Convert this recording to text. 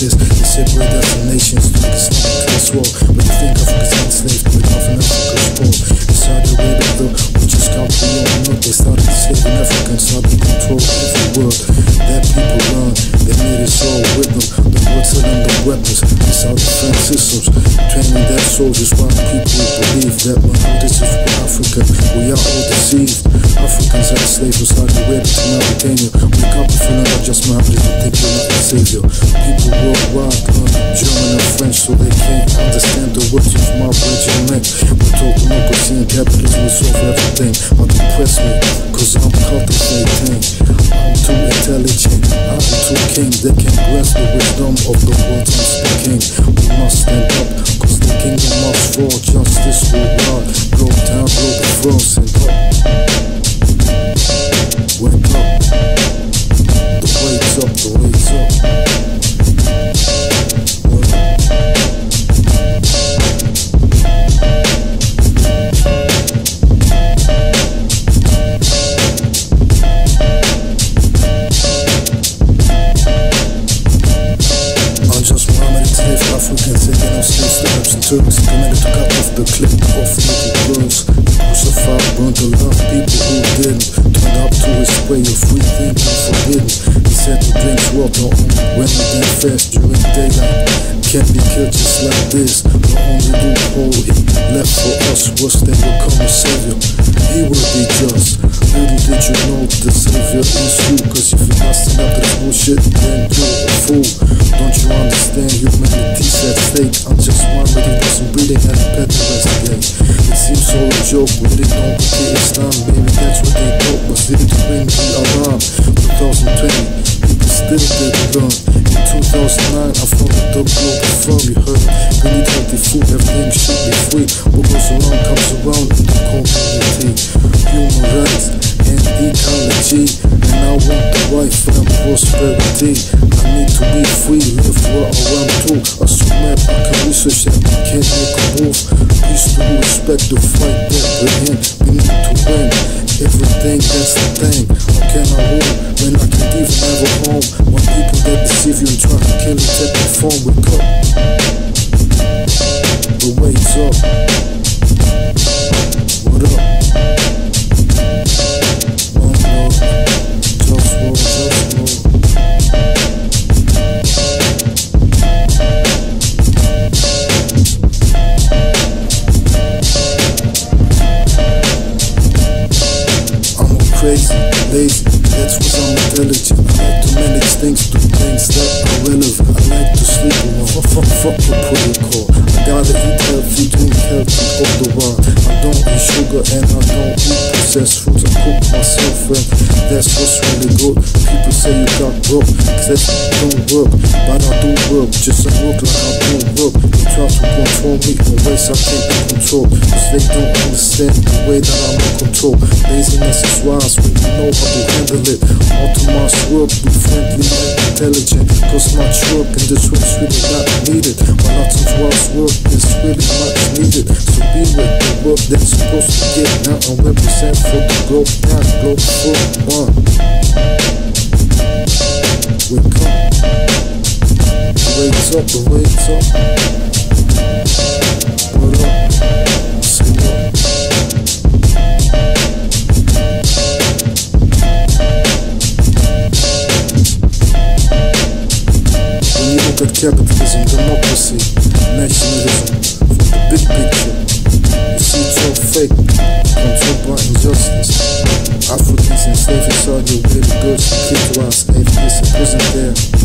this. They separate us from nations to make Islamic class war. But you think Africa's enslaved, but nothing Africa's poor. In Saudi Arabia though, we just got beyond milk. They started enslaving Africans, so they control every world. That people learn, they made us all with them. The world selling the weapons, they saw defense systems, training their soldiers while people believe that we're this is for Africa. We are all deceived. Africans are enslaved from Saudi Arabia to Mauritania. Wake up if you're not just Muhammad, you think you're not the savior. People worldwide learn German and French so they can't understand the words of my virgin neck. We're told democracy and capitalism will solve everything. But depress me, cause I'm cultivating. I'm too intelligent, I'm too king. They can't grasp the wisdom of the words I'm speaking. We must stand up, cause the kingdom must fall. Justice will rise. Globetown, Globalfirm, wake up. The wait's up, the wait's up. Africans taking on slaves, the Arabs and Turks committed to cut off the clip of little girls. Crucified, burned to love people who didn't. Turned up to his way of free thinking forbidden. He said he drinks water only when he then fast during daylight. Can't be killed just like this. The only loophole he left for us was they will come a savior. He will be just. Little did you know the savior is you. Cause if you're not stand up to this bullshit, then you're a fool. Don't you understand humanity's at stake? I'm just one but he wasn't breathing at the pet investigate. It seems all a joke when they don't get Islam. Maybe that's what they thought, but did it ring the alarm? 2020, people still didn't learn. In 2009, I founded the Globalfirm. You heard, we need healthy food, everything should be free. What goes around comes around in the community. Human rights and ecology, and I want the wife and prosperity. I need to be free, live where I want to. Assume that I can research that we can't make a move. Peace to respect the fight that we're in. We need to win everything, that's the thing. How can I win when I can't even have a home? When people that deceive you and try to kill you take the phone, wake up. The wait's up. What up? One more. JustWar, JustWar. Crazy, lazy, that's what I'm intelligent. I like to manage things, do things that are relevant. I like to sleep alone, fuck the protocol. I gotta eat healthy, drink healthy all the while. I don't eat sugar and I don't eat processed foods. I cook myself and that's what's really good. People say you got broke, cause that don't work. But I do work, just I work like I don't work. They try to control me in ways I can't control. Cause they don't understand the way that I'm in control. Laziness is wise when you know how to handle it. Automatic work, be friendly and intelligent. Cause much work in this work's really not needed. While nothing's worse work is really much needed. So be with the work that's supposed to get now and represent for the Globetown, Globalfirm. Wake up. The wait's up, the wait's up. What up? Say what? Look at capitalism, democracy, nationalism, from the big picture. You see it's all fake, controlled by injustice. Africans enslaved in Saudi Arabia, girls and kids to us, atheists in prison there.